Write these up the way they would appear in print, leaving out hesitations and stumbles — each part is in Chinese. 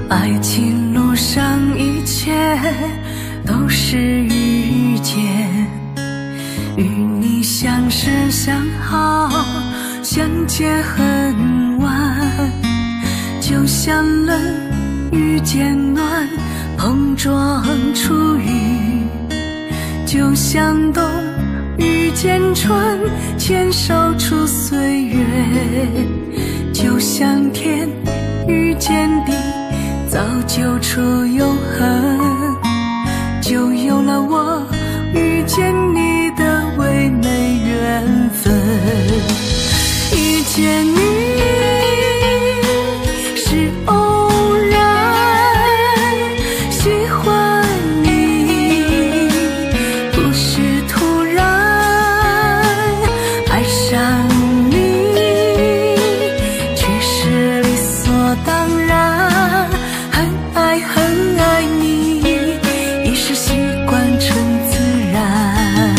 爱情路上一切都是遇见，与你相识相好，相见恨晚，就像冷遇见暖，碰撞初遇，就像冬遇见春，牵手出岁月，就像天遇见地，造就出永恒，就有了我遇见你的唯美缘分。遇见你是偶然，喜欢你不是突然，爱上你却是理所当然，很爱你已是习惯成自然。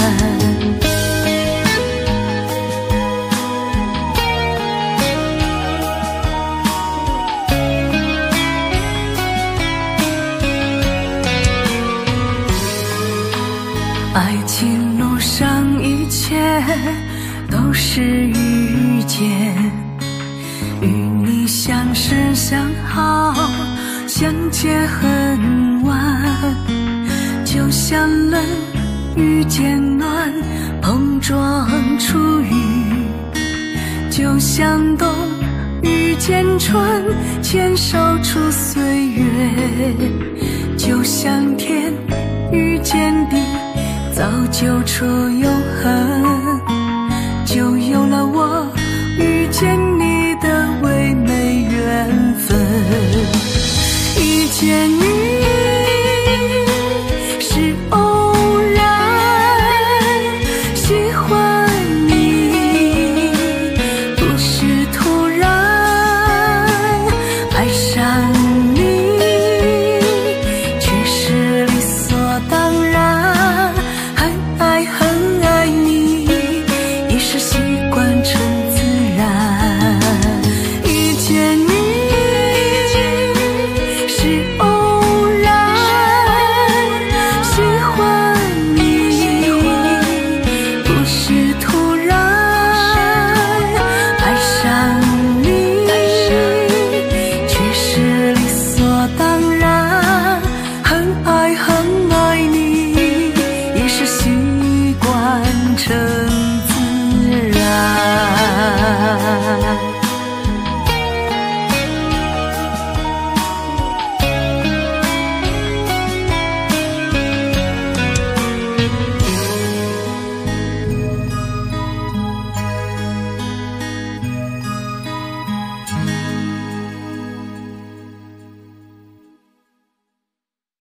爱情路上一切都是遇见，与你相识相好，相见恨晚，就像冷遇见暖，碰撞初遇，就像冬遇见春，牵手出岁月，就像天遇见地，造就出永恒，